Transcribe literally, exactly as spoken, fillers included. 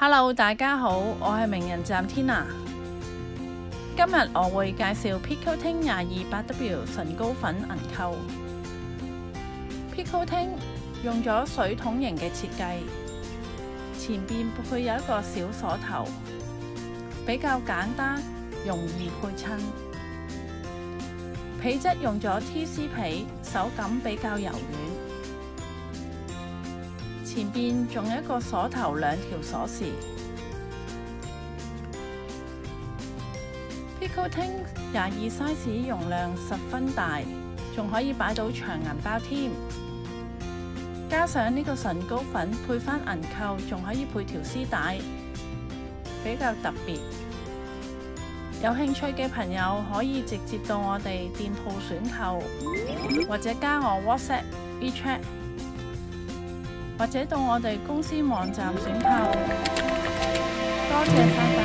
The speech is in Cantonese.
Hello， 大家好，我係名人站 Tina。今日我會介紹 Picoting 廿二八 W 唇膏粉銀扣。Picoting 用咗水桶型嘅設計，前邊配有一個小鎖頭，比較簡單，容易配襯。皮質用咗 T C 皮，手感比較柔軟。前邊仲有一個鎖頭，兩條鎖匙。Picoting 廿二 size 容量十分大，仲可以擺到長銀包添。加上呢個唇膏粉配返銀扣，仲可以配條絲帶，比較特別。有興趣嘅朋友可以直接到我哋店鋪選購，或者加我 WhatsApp、WeChat。或者到我哋公司網站選購。多謝晒。